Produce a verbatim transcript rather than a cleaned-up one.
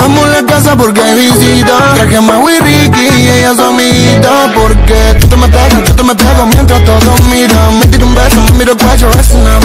Vamos a la casa porque hay visita. Traje a Mau y Ricky y ella es amiguita. Porque tú te me pegas, yo te me pego mientras todos miran. Me tiro un beso, me miro cuello, es una